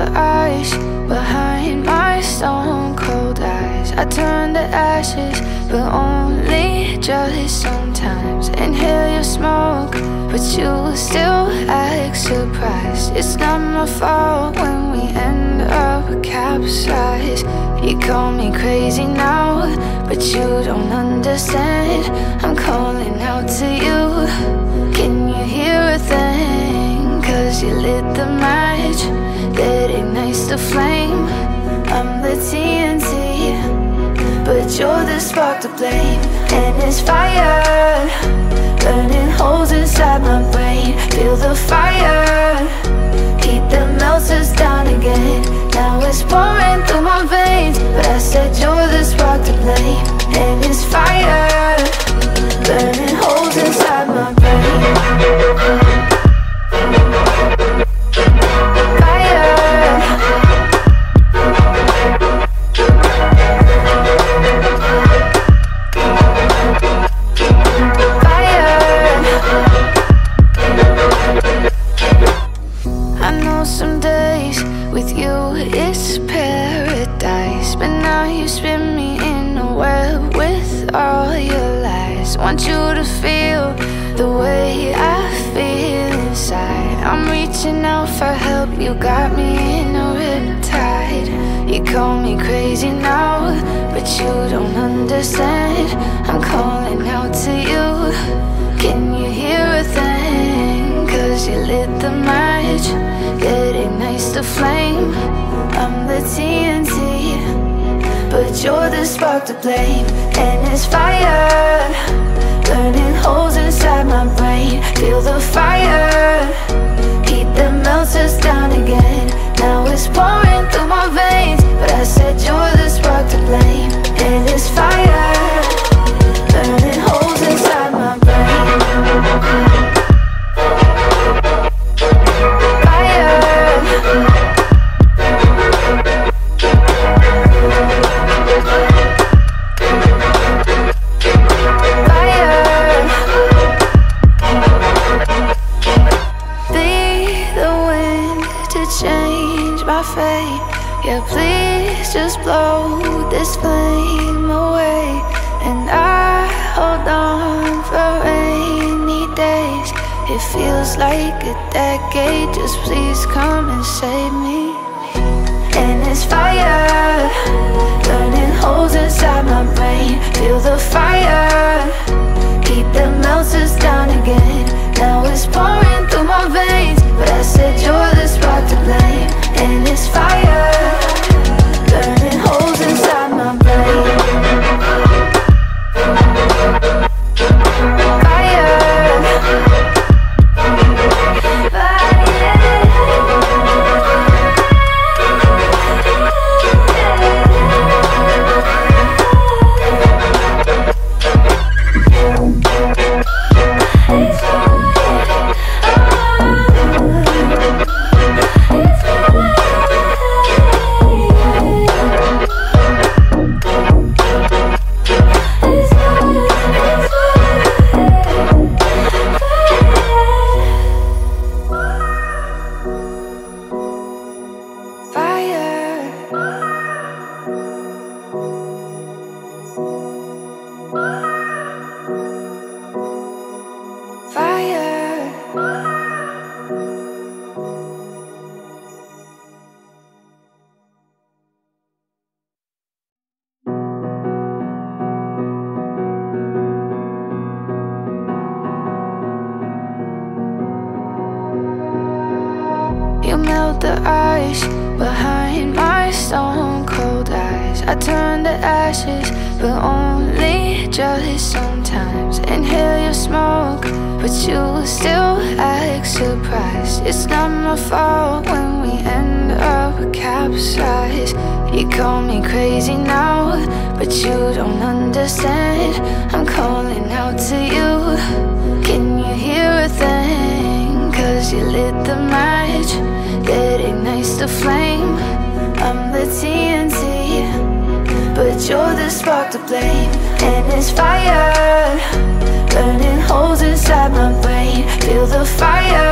the ice behind my stone cold eyes. I turn to ashes, but only just sometimes. Inhale your smoke, but you still act surprised. It's not my fault when we end up capsized. You call me crazy now, but you don't understand. I'm calling out to you. Can you hear a thing? 'Cause you lit the match that ignites the flame. I'm the TNT, but you're the spark to blame. And it's fire, burning holes inside my brain. Feel the fire, heat that melts us down again. Now it's pouring through my veins, but I said you're the spark to blame. And it's fire, burning holes inside my brain. Want you to feel the way I feel inside. I'm reaching out for help, you got me in a riptide. You call me crazy now, but you don't understand. I'm calling out to you. Can you hear a thing? 'Cause you lit the match that ignites the flame. I'm the TNT, but you're the spark to blame. And it's fire, burning holes inside my brain. Feel the fire, heat that melts us down again. Now it's pouring through my veins, but I said you're the spark to blame. And it's fire, burning holes inside my brain. Yeah, please just blow this flame away. And I hold on for rainy days. It feels like a decade, just please come and save me. And it's fire, burning holes inside my brain. Feel the fire, heat that melts us down again. Now it's pouring through my veins, but I said you're the spark to blame. And it's fire, burning holes inside my brain. You melt the ice behind my stone cold eyes. I turn to ashes, but only just sometimes. Inhale your smoke, but you still act surprised. It's not my fault when we end up capsized. You call me crazy now, but you don't understand. I'm calling out to you. Can you hear a thing? 'Cause you lit the match that ignites the flame. I'm the TNT, but you're the spark to blame. And it's fire, burning holes inside my brain. Feel the fire,